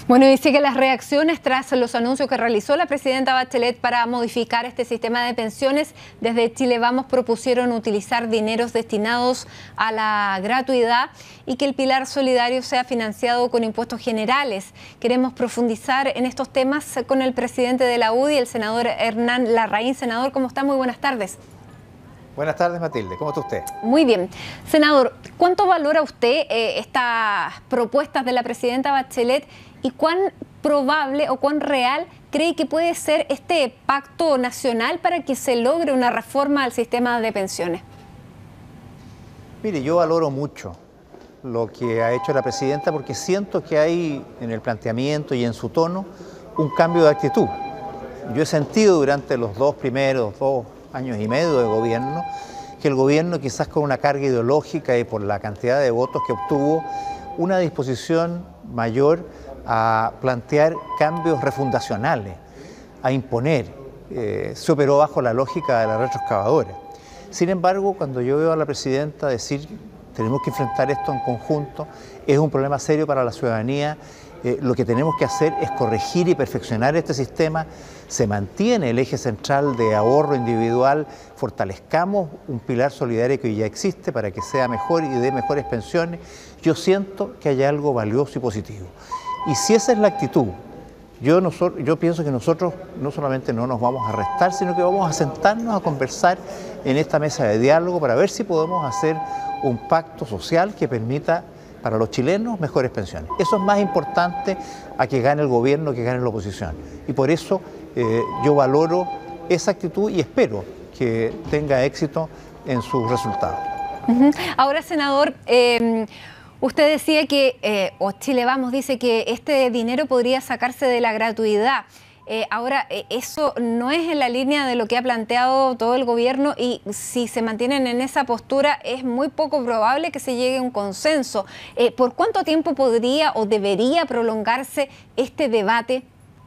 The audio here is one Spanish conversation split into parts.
Bueno, y siguen las reacciones tras los anuncios que realizó la presidenta Bachelet para modificar este sistema de pensiones. Desde Chile Vamos propusieron utilizar dineros destinados a la gratuidad y que el pilar solidario sea financiado con impuestos generales. Queremos profundizar en estos temas con el presidente de la UDI, el senador Hernán Larraín. Senador, ¿cómo está? Muy buenas tardes. Buenas tardes, Matilde. ¿Cómo está usted? Muy bien. Senador, ¿cuánto valora usted estas propuestas de la presidenta Bachelet y cuán probable o cuán real cree que puede ser este pacto nacional para que se logre una reforma al sistema de pensiones? Mire, yo valoro mucho lo que ha hecho la presidenta porque siento que hay en el planteamiento y en su tono un cambio de actitud. Yo he sentido durante los primeros dos años y medio de gobierno, que el gobierno, quizás con una carga ideológica y por la cantidad de votos que obtuvo, una disposición mayor a plantear cambios refundacionales, a imponer, se operó bajo la lógica de la retroexcavadora. Sin embargo, cuando yo veo a la presidenta decir tenemos que enfrentar esto en conjunto, es un problema serio para la ciudadanía, lo que tenemos que hacer es corregir y perfeccionar este sistema, se mantiene el eje central de ahorro individual, fortalezcamos un pilar solidario que ya existe para que sea mejor y dé mejores pensiones. Yo siento que hay algo valioso y positivo. Y si esa es la actitud, yo pienso que nosotros no solamente no nos vamos a restar, sino que vamos a sentarnos a conversar en esta mesa de diálogo para ver si podemos hacer un pacto social que permita para los chilenos mejores pensiones. Eso es más importante a que gane el gobierno, que gane la oposición. Y por eso yo valoro esa actitud y espero que tenga éxito en sus resultados. Ahora, senador, usted decía que, o Chile Vamos dice que este dinero podría sacarse de la gratuidad. Ahora, eso no es en la línea de lo que ha planteado todo el gobierno y si se mantienen en esa postura es muy poco probable que se llegue a un consenso. ¿Por cuánto tiempo podría o debería prolongarse este debate?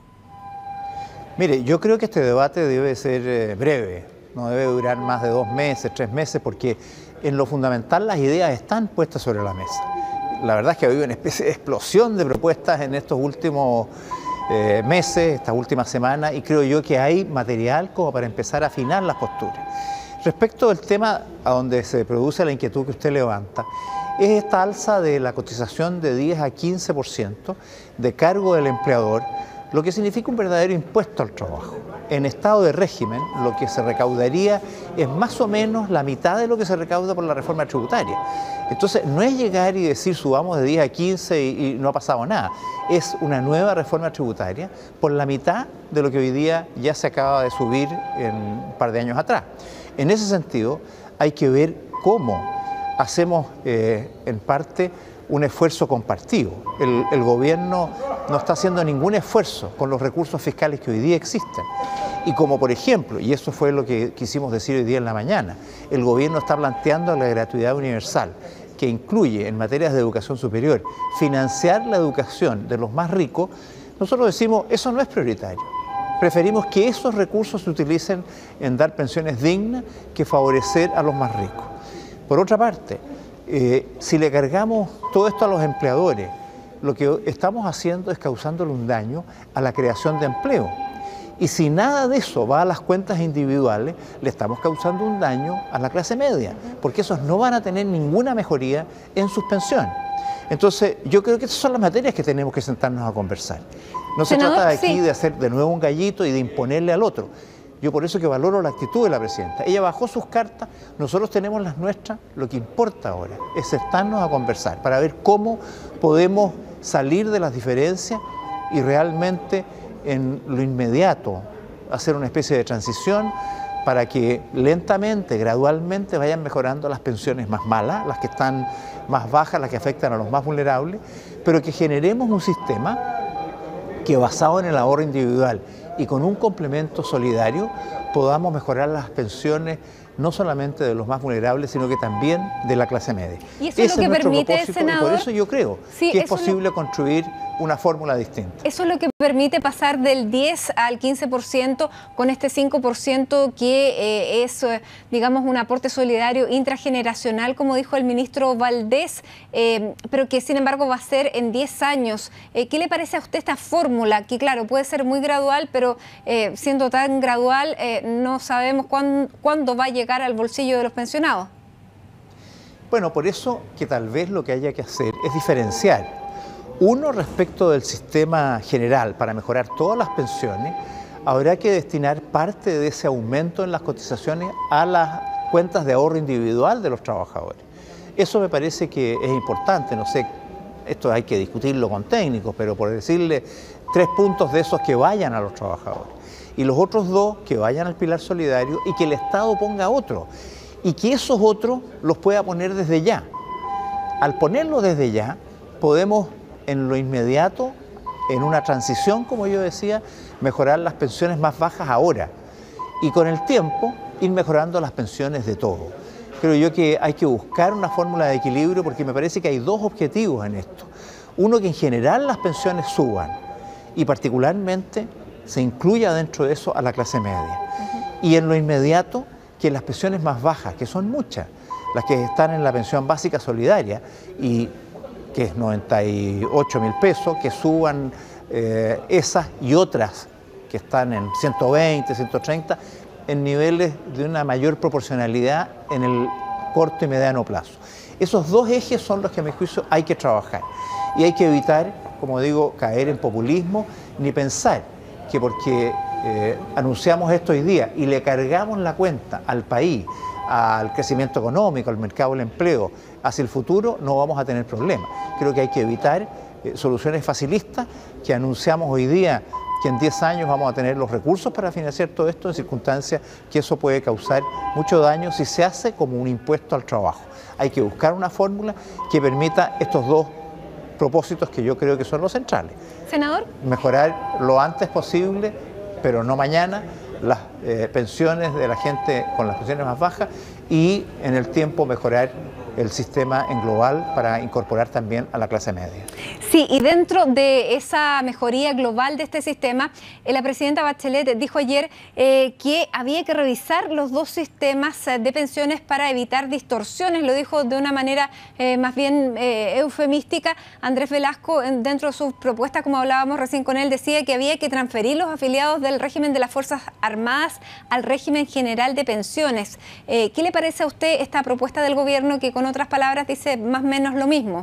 Mire, yo creo que este debate debe ser breve, no debe durar más de 2 meses, 3 meses, porque en lo fundamental las ideas están puestas sobre la mesa. La verdad es que ha habido una especie de explosión de propuestas en estos últimos meses, estas últimas semanas, y creo yo que hay material como para empezar a afinar las posturas. Respecto del tema a donde se produce la inquietud que usted levanta, es esta alza de la cotización de 10 a 15% de cargo del empleador, lo que significa un verdadero impuesto al trabajo. En estado de régimen, lo que se recaudaría es más o menos la mitad de lo que se recauda por la reforma tributaria. Entonces, no es llegar y decir subamos de 10 a 15 y no ha pasado nada. Es una nueva reforma tributaria por la mitad de lo que hoy día ya se acaba de subir en un par de años atrás. En ese sentido, hay que ver cómo hacemos en parte un esfuerzo compartido. El gobierno no está haciendo ningún esfuerzo con los recursos fiscales que hoy día existen. Y como por ejemplo, y eso fue lo que quisimos decir hoy día en la mañana, el gobierno está planteando la gratuidad universal, que incluye en materias de educación superior financiar la educación de los más ricos. Nosotros decimos, eso no es prioritario. Preferimos que esos recursos se utilicen en dar pensiones dignas que favorecer a los más ricos. Por otra parte, si le cargamos todo esto a los empleadores, lo que estamos haciendo es causándole un daño a la creación de empleo. Y si nada de eso va a las cuentas individuales, le estamos causando un daño a la clase media, porque esos no van a tener ninguna mejoría en sus pensiones. Entonces, yo creo que esas son las materias que tenemos que sentarnos a conversar. No se trata de aquí de hacer de nuevo un gallito y de imponerle al otro. Yo por eso que valoro la actitud de la presidenta. Ella bajó sus cartas, nosotros tenemos las nuestras. Lo que importa ahora es sentarnos a conversar para ver cómo podemos salir de las diferencias y realmente en lo inmediato hacer una especie de transición para que lentamente, gradualmente vayan mejorando las pensiones más malas, las que están más bajas, las que afectan a los más vulnerables, pero que generemos un sistema que basado en el ahorro individual y con un complemento solidario podamos mejorar las pensiones no solamente de los más vulnerables, sino que también de la clase media. Y eso es lo que permite, senador. Y por eso yo creo que es posible construir una fórmula distinta. Eso es lo que permite pasar del 10 al 15% con este 5% que es, digamos, un aporte solidario intrageneracional, como dijo el ministro Valdés, pero que sin embargo va a ser en 10 años. ¿Qué le parece a usted esta fórmula? Que claro, puede ser muy gradual, pero siendo tan gradual no sabemos cuándo va a llegar al bolsillo de los pensionados. Bueno, por eso que tal vez lo que haya que hacer es diferenciar. Uno, respecto del sistema general, para mejorar todas las pensiones, habrá que destinar parte de ese aumento en las cotizaciones a las cuentas de ahorro individual de los trabajadores. Eso me parece que es importante, no sé, esto hay que discutirlo con técnicos, pero por decirle 3 puntos de esos que vayan a los trabajadores. Y los otros 2 que vayan al pilar solidario y que el Estado ponga otro. Y que esos otros los pueda poner desde ya. Al ponerlos desde ya, podemos en lo inmediato, en una transición, como yo decía, mejorar las pensiones más bajas ahora. Y con el tiempo, ir mejorando las pensiones de todo. Creo yo que hay que buscar una fórmula de equilibrio porque me parece que hay 2 objetivos en esto. Uno, que en general las pensiones suban y particularmente se incluya dentro de eso a la clase media. Y en lo inmediato, que las pensiones más bajas, que son muchas, las que están en la pensión básica solidaria, y que es 98.000 pesos, que suban esas y otras que están en 120, 130, en niveles de una mayor proporcionalidad en el corto y mediano plazo. Esos 2 ejes son los que a mi juicio hay que trabajar. Y hay que evitar, como digo, caer en populismo, ni pensar que porque anunciamos esto hoy día y le cargamos la cuenta al país, al crecimiento económico, al mercado del empleo, hacia el futuro, no vamos a tener problemas. Creo que hay que evitar soluciones facilistas que anunciamos hoy día, que en 10 años vamos a tener los recursos para financiar todo esto en circunstancias que eso puede causar mucho daño si se hace como un impuesto al trabajo. Hay que buscar una fórmula que permita estos 2 propósitos que yo creo que son los centrales. Senador. Mejorar lo antes posible, pero no mañana, las pensiones de la gente con las pensiones más bajas y en el tiempo mejorar el sistema en global para incorporar también a la clase media. Sí, y dentro de esa mejoría global de este sistema, la presidenta Bachelet dijo ayer que había que revisar los 2 sistemas de pensiones para evitar distorsiones. Lo dijo de una manera más bien eufemística. Andrés Velasco, dentro de sus propuestas, como hablábamos recién con él, decía que había que transferir los afiliados del régimen de las Fuerzas Armadas al régimen general de pensiones. ¿Qué le parece a usted esta propuesta del gobierno que, con otras palabras, dice más o menos lo mismo?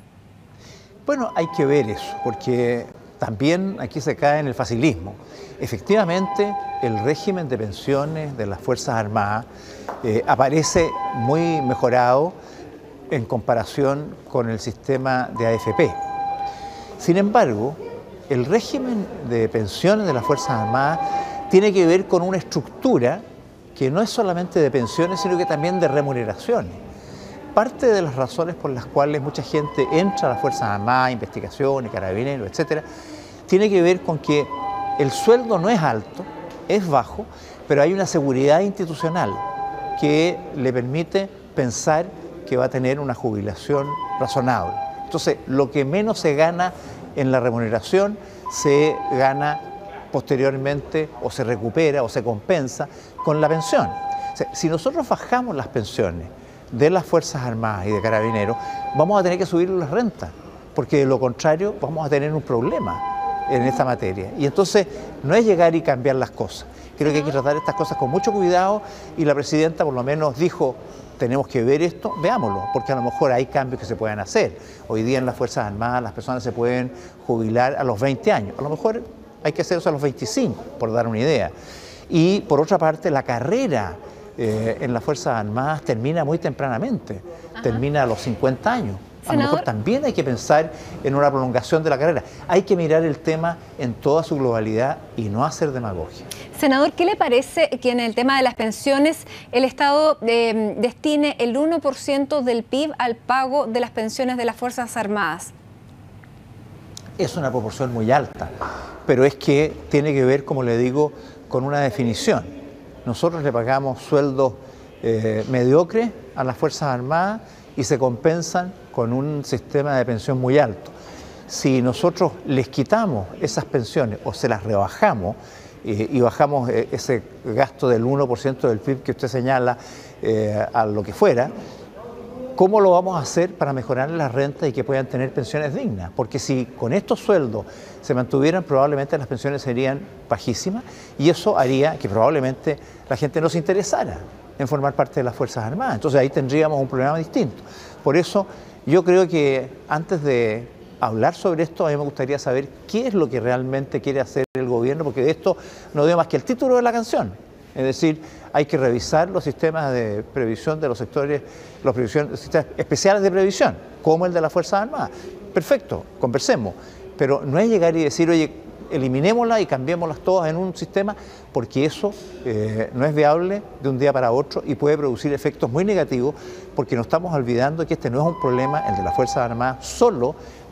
Bueno, hay que ver eso, porque también aquí se cae en el facilismo. Efectivamente, el régimen de pensiones de las Fuerzas Armadas aparece muy mejorado en comparación con el sistema de AFP. Sin embargo, el régimen de pensiones de las Fuerzas Armadas tiene que ver con una estructura que no es solamente de pensiones, sino que también de remuneraciones. Parte de las razones por las cuales mucha gente entra a las Fuerzas Armadas, investigaciones, carabineros, etcétera, tiene que ver con que el sueldo no es alto, es bajo, pero hay una seguridad institucional que le permite pensar que va a tener una jubilación razonable. Entonces, lo que menos se gana en la remuneración se gana posteriormente o se recupera o se compensa con la pensión. O sea, si nosotros bajamos las pensiones de las Fuerzas Armadas y de Carabineros, vamos a tener que subir las rentas, porque de lo contrario vamos a tener un problema en esta materia. Y entonces no es llegar y cambiar las cosas. Creo que hay que tratar estas cosas con mucho cuidado y la presidenta por lo menos dijo, tenemos que ver esto, veámoslo, porque a lo mejor hay cambios que se pueden hacer. Hoy día en las Fuerzas Armadas las personas se pueden jubilar a los 20 años, a lo mejor hay que hacerlo a los 25, por dar una idea. Y por otra parte, la carrera en las Fuerzas Armadas termina muy tempranamente, termina a los 50 años. A lo mejor también hay que pensar en una prolongación de la carrera. Hay que mirar el tema en toda su globalidad y no hacer demagogia. Senador, ¿qué le parece que en el tema de las pensiones el Estado destine el 1% del PIB al pago de las pensiones de las Fuerzas Armadas? Es una proporción muy alta, pero es que tiene que ver, como le digo, con una definición. Nosotros le pagamos sueldos mediocre a las Fuerzas Armadas y se compensan con un sistema de pensión muy alto. Si nosotros les quitamos esas pensiones o se las rebajamos y bajamos ese gasto del 1% del PIB que usted señala a lo que fuera, ¿cómo lo vamos a hacer para mejorar las rentas y que puedan tener pensiones dignas? Porque si con estos sueldos se mantuvieran, probablemente las pensiones serían bajísimas y eso haría que probablemente la gente no se interesara en formar parte de las Fuerzas Armadas. Entonces ahí tendríamos un problema distinto. Por eso yo creo que antes de hablar sobre esto, a mí me gustaría saber qué es lo que realmente quiere hacer el gobierno, porque de esto no dio más que el título de la canción. Es decir, hay que revisar los sistemas de previsión de los sectores, los sistemas especiales de previsión, como el de las Fuerzas Armadas. Perfecto, conversemos, pero no es llegar y decir, oye, eliminémoslas y cambiémoslas todas en un sistema, porque eso no es viable de un día para otro y puede producir efectos muy negativos, porque nos estamos olvidando que este no es un problema, el de las Fuerzas Armadas, solo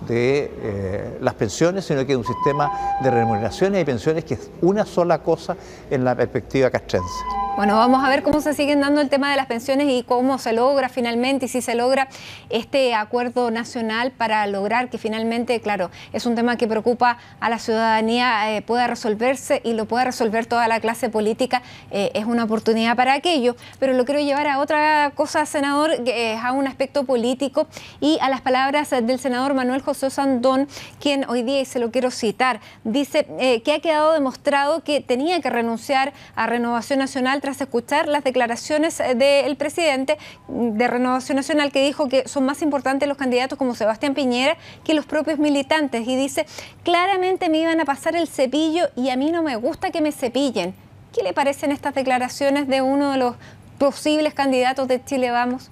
de las pensiones, sino que es un sistema de remuneraciones y pensiones que es una sola cosa en la perspectiva castrense. Bueno, vamos a ver cómo se siguen dando el tema de las pensiones y cómo se logra finalmente y si se logra este acuerdo nacional para lograr que finalmente, claro, es un tema que preocupa a la ciudadanía, pueda resolverse y lo pueda resolver toda la clase política. Es una oportunidad para aquello, pero lo quiero llevar a otra cosa, senador, que es a un aspecto político y a las palabras del senador Manuel José Osandón, quien hoy día, y se lo quiero citar, dice que ha quedado demostrado que tenía que renunciar a Renovación Nacional tras escuchar las declaraciones del presidente de Renovación Nacional, que dijo que son más importantes los candidatos como Sebastián Piñera que los propios militantes, y dice, claramente me iban a pasar el cepillo y a mí no me gusta que me cepillen. ¿Qué le parecen estas declaraciones de uno de los posibles candidatos de Chile Vamos?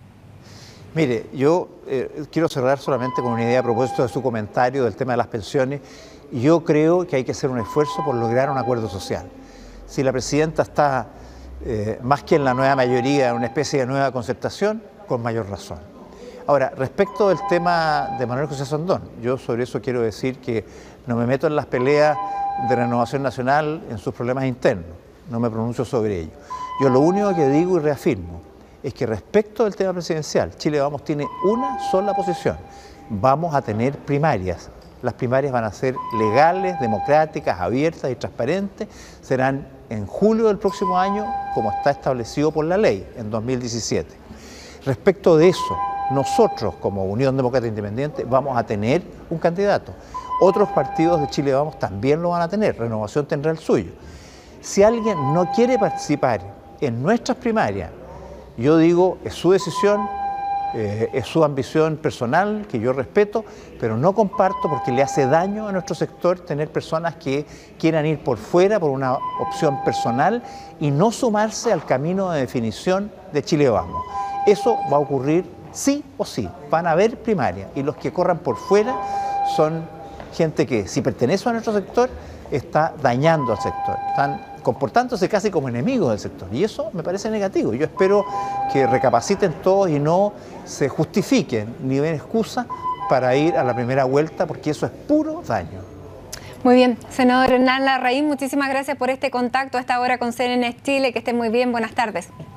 Mire, yo quiero cerrar solamente con una idea a propósito de su comentario del tema de las pensiones. Yo creo que hay que hacer un esfuerzo por lograr un acuerdo social. Si la presidenta está más que en la nueva mayoría, en una especie de nueva concertación, con mayor razón. Ahora, respecto del tema de Manuel José Osandón, yo sobre eso quiero decir que no me meto en las peleas de Renovación Nacional, en sus problemas internos, no me pronuncio sobre ello. Yo lo único que digo y reafirmo es que respecto del tema presidencial, Chile Vamos tiene una sola posición. Vamos a tener primarias. Las primarias van a ser legales, democráticas, abiertas y transparentes. Serán en julio del próximo año, como está establecido por la ley, en 2017. Respecto de eso, nosotros como Unión Demócrata Independiente vamos a tener un candidato. Otros partidos de Chile Vamos también lo van a tener. Renovación tendrá el suyo. Si alguien no quiere participar en nuestras primarias, yo digo, es su decisión, es su ambición personal, que yo respeto, pero no comparto porque le hace daño a nuestro sector tener personas que quieran ir por fuera por una opción personal y no sumarse al camino de definición de Chile Vamos. Eso va a ocurrir sí o sí, van a haber primarias y los que corran por fuera son gente que, si pertenece a nuestro sector, está dañando al sector, están comportándose casi como enemigos del sector, y eso me parece negativo. Yo espero que recapaciten todos y no se justifiquen ni den excusa para ir a la primera vuelta, porque eso es puro daño. Muy bien, senador Hernán Larraín, muchísimas gracias por este contacto a esta hora con CNN Chile, que esté muy bien, buenas tardes.